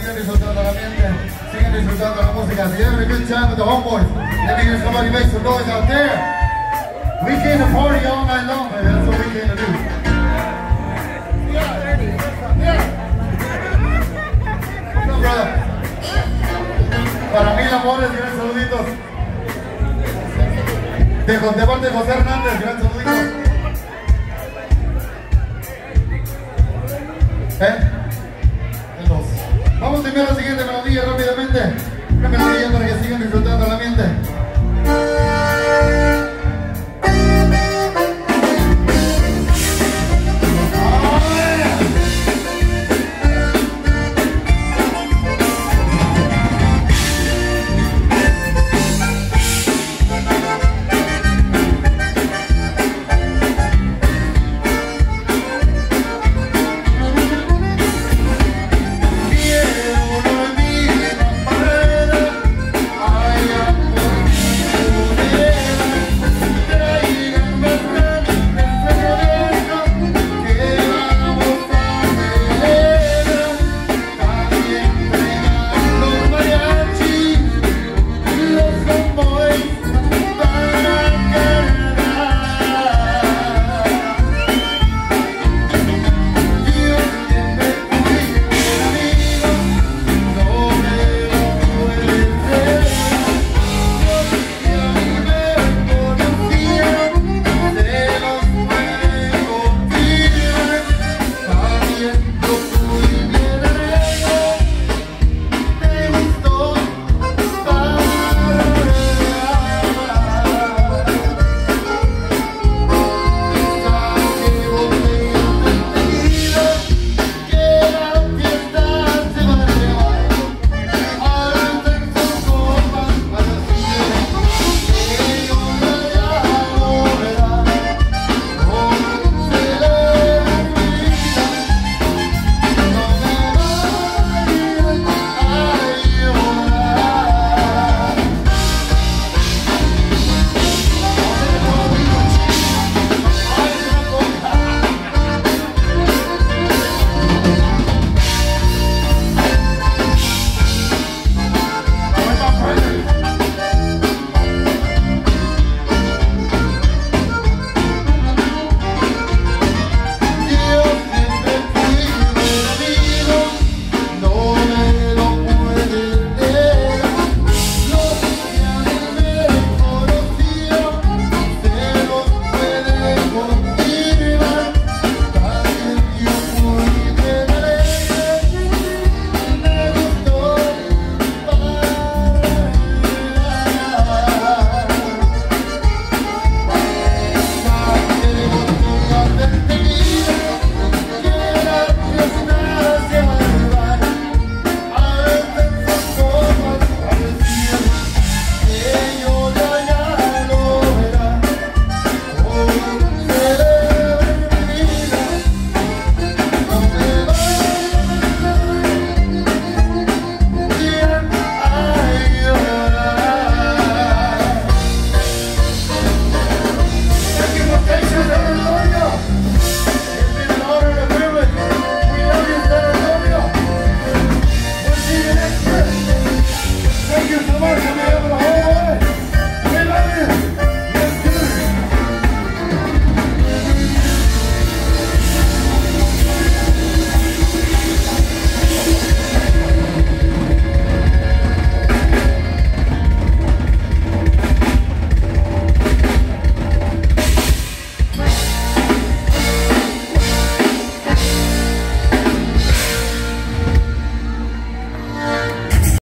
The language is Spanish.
sigan disfrutando el ambiente, sigan disfrutando la música. So you're having a good time with the homeboys. Let me hear somebody make some noise out there. We came to party all night long, baby. That's what we came to do. What's up, brother? Para mí, amores, gran saluditos. De parte de José Hernández, gran saludito. Vamos a enviar la siguiente melodía rápidamente. Una melodía para que sigan disfrutando el ambiente.